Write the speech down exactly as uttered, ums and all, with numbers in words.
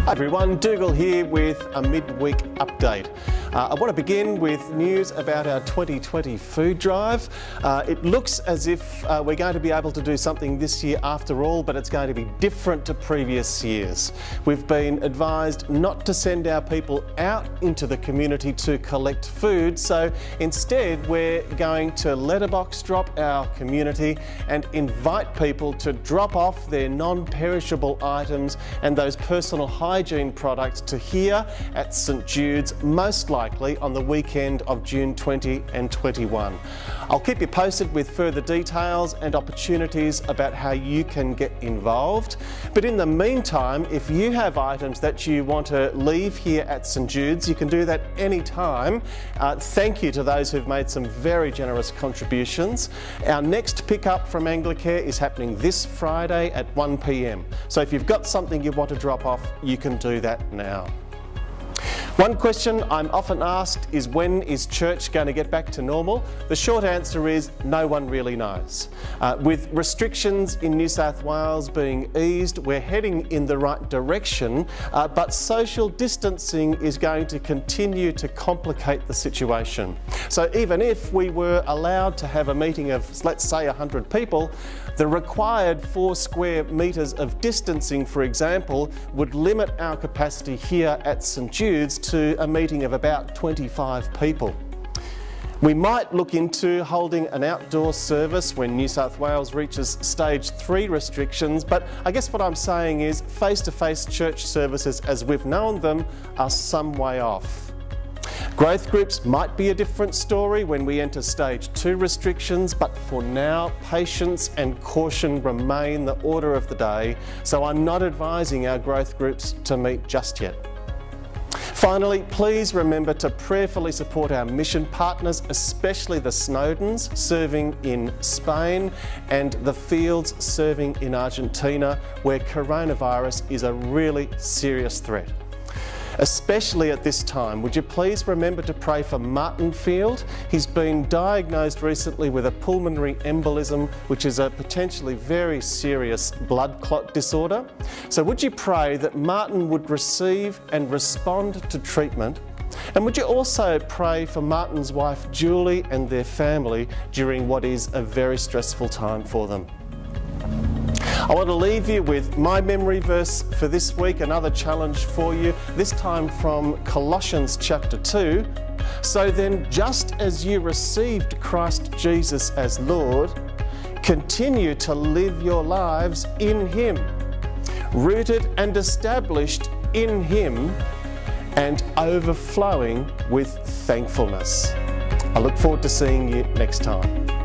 Hi everyone, Dougal here with a midweek update. Uh, I want to begin with news about our twenty twenty food drive. Uh, it looks as if uh, we're going to be able to do something this year after all, but it's going to be different to previous years. We've been advised not to send our people out into the community to collect food, so instead we're going to letterbox drop our community and invite people to drop off their non-perishable items and those personal hygiene products to here at St Judes, most likely on the weekend of June twenty and twenty-one. I'll keep you posted with further details and opportunities about how you can get involved. But in the meantime, if you have items that you want to leave here at St Judes, you can do that anytime. Uh, thank you to those who've made some very generous contributions. Our next pickup from Anglican is happening this Friday at one p m. So if you've got something you want to drop off, you can do that now. One question I'm often asked is, when is church going to get back to normal? The short answer is no one really knows. Uh, with restrictions in New South Wales being eased, we're heading in the right direction, uh, but social distancing is going to continue to complicate the situation. So even if we were allowed to have a meeting of, let's say, one hundred people, the required four square metres of distancing, for example, would limit our capacity here at St Judes to a meeting of about twenty-five people. We might look into holding an outdoor service when New South Wales reaches stage three restrictions, but I guess what I'm saying is face-to-face church services as we've known them are some way off. Growth groups might be a different story when we enter stage two restrictions, but for now, patience and caution remain the order of the day, so I'm not advising our growth groups to meet just yet. Finally, please remember to prayerfully support our mission partners, especially the Snowdens serving in Spain and the Fields serving in Argentina, where coronavirus is a really serious threat. Especially at this time, would you please remember to pray for Martin Field? He's been diagnosed recently with a pulmonary embolism, which is a potentially very serious blood clot disorder. So would you pray that Martin would receive and respond to treatment? And would you also pray for Martin's wife Julie and their family during what is a very stressful time for them? I want to leave you with my memory verse for this week, another challenge for you, this time from Colossians chapter two. So then, just as you received Christ Jesus as Lord, continue to live your lives in Him, rooted and established in Him, and overflowing with thankfulness. I look forward to seeing you next time.